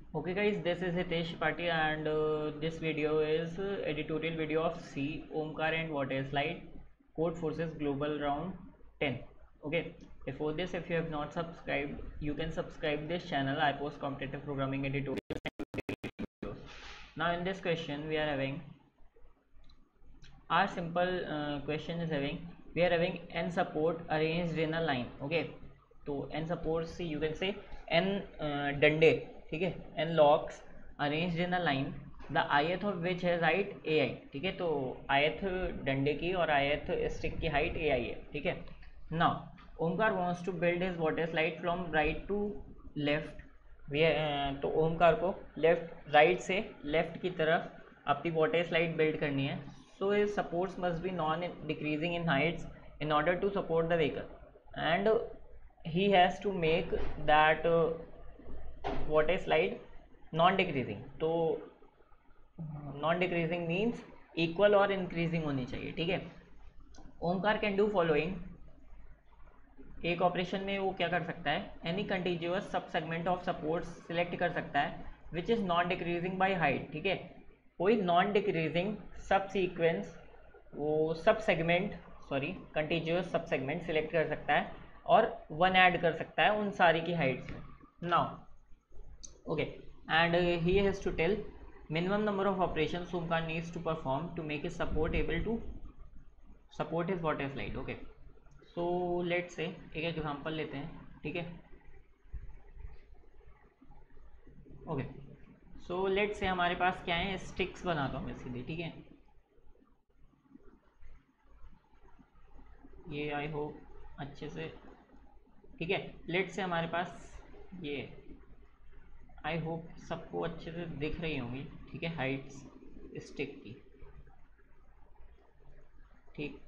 Okay guys, this is Hitesh Patil and this video is editorial video of C, Omkar and Water Slide, Code Forces Global Round 10. Okay, before this, if you have not subscribed, you can subscribe this channel. I post competitive programming editorials and videos. Now in this question, we are having our simple question is having we are having n support arranged in a line. Okay, तो n supports से you can say n डंडे, ठीक है, n locks arranged in a line the ith of which has height ai. ठीक है, तो ith डंडे की और ith स्टिक की हाइट ai है. ठीक है, now Omkar wants to build his water slide from right to left. तो ओमकार को लेफ्ट राइट से लेफ्ट की तरफ अपनी वाटर स्लाइड बिल्ड करनी है. So his supports must be non-decreasing in heights in order to support the vehicle, and he has to make that water slide non-decreasing. तो non-decreasing means equal और increasing होनी चाहिए. ठीक है, ओमकार कैन डू फॉलोइंग. एक operation में वो क्या कर सकता है, any continuous sub segment of supports select कर सकता है which is non decreasing by height. ठीक है, कोई नॉन डिक्रीजिंग सब सीक्वेंस वो sub segment continuous sub segment select कर सकता है और वन ऐड कर सकता है उन सारी की हाइट्स में. Now okay, and he has to tell minimum number of operation Omkar needs to perform to make his support able to support his water slide. Okay, so let's say एक example लेते हैं. ठीक है, ओके, सो लेट्स से हमारे पास क्या है, sticks बनाता हूँ मैं सीधे. ठीक है, ये आई होप अच्छे से. ठीक है, लेट्स से हमारे पास ये आई होप सबको अच्छे से दिख रही होंगी. ठीक है, हाइट्स स्टिक की. ठीक,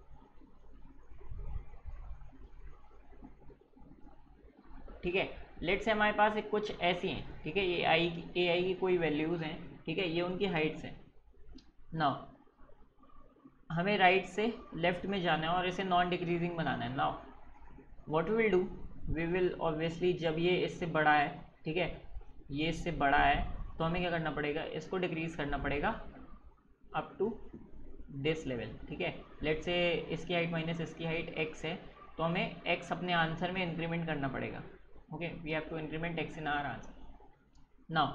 ठीक है, लेट से हमारे पास एक कुछ ऐसी हैं. ठीक है, ये आई की कोई वैल्यूज़ हैं. ठीक है, ये उनकी हाइट्स हैं. नाउ हमें राइट से लेफ्ट में जाना है और इसे नॉन डिक्रीजिंग बनाना है. Now what we will do, we will obviously जब ये इससे बड़ा है, ठीक है, ये इससे बड़ा है, तो हमें क्या करना पड़ेगा, इसको डिक्रीज करना पड़ेगा अप टू दिस लेवल. ठीक है, लेट से इसकी हाइट माइनस इसकी हाइट x है, तो हमें x अपने आंसर में इंक्रीमेंट करना पड़ेगा. Okay, we have to increment x in our answer. Now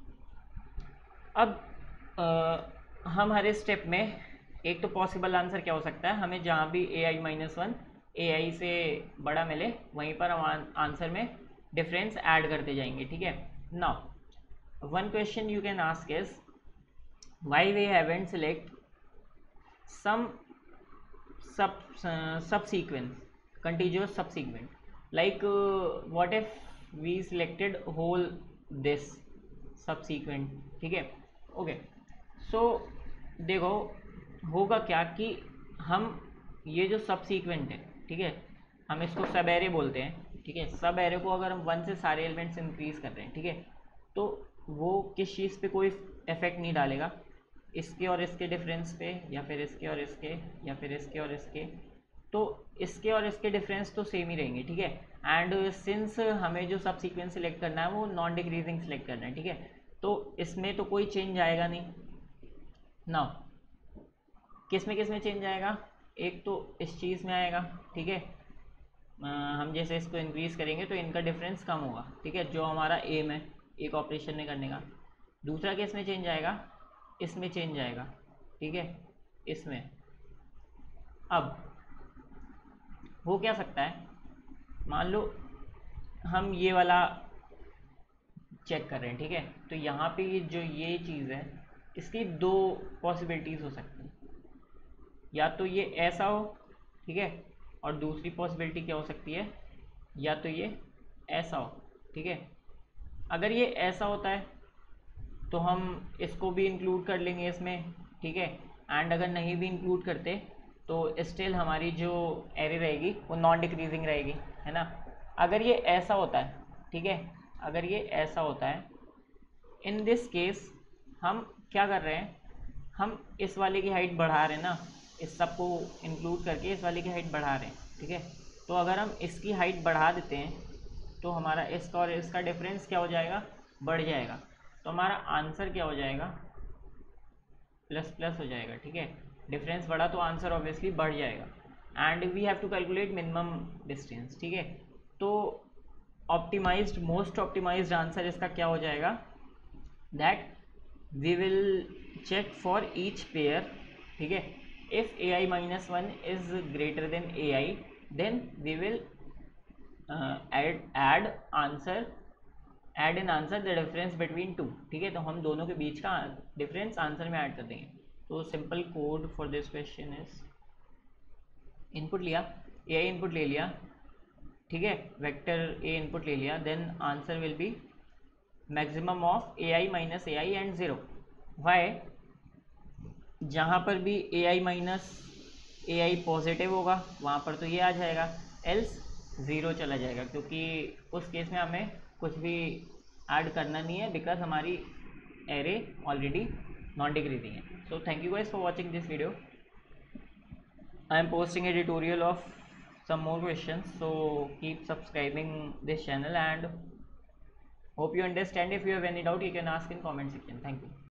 अब हम हर स्टेप में एक तो पॉसिबल आंसर क्या हो सकता है, हमें जहाँ भी ai-1 ai से बड़ा मिले वहीं पर हम आंसर में डिफरेंस ऐड करते जाएंगे. ठीक है, now one question you can ask is why we haven't select some subsequence, contiguous subsequent, like what if we selected whole this subsequent. ठीक है, ओके, सो देखो होगा क्या कि हम ये जो सबसीक्वेंट है, ठीक है, हम इसको सब एरे बोलते हैं. ठीक है, सब एरे को अगर हम 1 से सारे एलिमेंट्स इंक्रीज कर रहे हैं, ठीक है, तो वो किस चीज़ पे कोई इफेक्ट नहीं डालेगा, इसके और इसके डिफरेंस पे, या फिर इसके और इसके, या फिर इसके और इसके. तो इसके और इसके डिफरेंस तो सेम ही रहेंगे. ठीक है, एंड सिंस हमें जो सब सीक्वेंस सिलेक्ट करना है वो नॉन डिक्रीजिंग सिलेक्ट करना है. ठीक है, तो इसमें तो कोई चेंज आएगा नहीं. नाउ किस में चेंज आएगा, एक तो इस चीज़ में आएगा. ठीक है, हम जैसे इसको इंक्रीज़ करेंगे तो इनका डिफरेंस कम होगा. ठीक है, जो हमारा एम है एक ऑपरेशन में करने का. दूसरा किस में चेंज आएगा, इसमें चेंज आएगा. ठीक है, इसमें. अब हो क्या सकता है, मान लो हम ये वाला चेक कर रहे हैं. ठीक है, तो यहाँ पे जो ये चीज़ है इसकी दो पॉसिबिलिटीज़ हो सकती हैं, या तो ये ऐसा हो, ठीक है, और दूसरी पॉसिबिलिटी क्या हो सकती है, या तो ये ऐसा हो. ठीक है, अगर ये ऐसा होता है तो हम इसको भी इंक्लूड कर लेंगे इसमें. ठीक है, एंड अगर नहीं भी इंक्लूड करते तो स्टिल हमारी जो एरे रहेगी वो नॉन डिक्रीजिंग रहेगी, है ना. अगर ये ऐसा होता है, ठीक है, अगर ये ऐसा होता है, इन दिस केस हम क्या कर रहे हैं, हम इस वाले की हाइट बढ़ा रहे हैं ना, इस सब को इंक्लूड करके इस वाले की हाइट बढ़ा रहे हैं. ठीक है, तो अगर हम इसकी हाइट बढ़ा देते हैं तो हमारा इसका और इसका डिफरेंस क्या हो जाएगा, बढ़ जाएगा. तो हमारा आंसर क्या हो जाएगा, प्लस प्लस हो जाएगा, ठीक है। डिफरेंस बढ़ा तो आंसर ऑब्वियसली बढ़ जाएगा। And we have to calculate minimum distance, ठीक है। तो ऑप्टिमाइज्ड, मोस्ट ऑप्टिमाइज्ड आंसर इसका क्या हो जाएगा, that we will check for each pair, ठीक है। If ai minus one is greater than ai, then we will add answer, add in answer the difference between two, ठीक है। तो हम दोनों के बीच का डिफरेंस आंसर में ऐड कर देंगे। तो simple code for this question is, input लिया, ए आई इनपुट ले लिया, ठीक है, वेक्टर ए इनपुट ले लिया, then answer will be maximum of A I minus A I and zero. Why, जहाँ पर भी ए I minus A I positive होगा वहाँ पर तो ये आ जाएगा, एल्स ज़ीरो चला जाएगा, क्योंकि उस केस में हमें कुछ भी ऐड करना नहीं है, बिकॉज हमारी एरे ऑलरेडी नॉन डिक्रीजिंग है। So thank you guys for watching this video. I am posting a tutorial of some more questions, so keep subscribing this channel and hope you understand. If you have any doubt, you can ask in comment section. Thank you.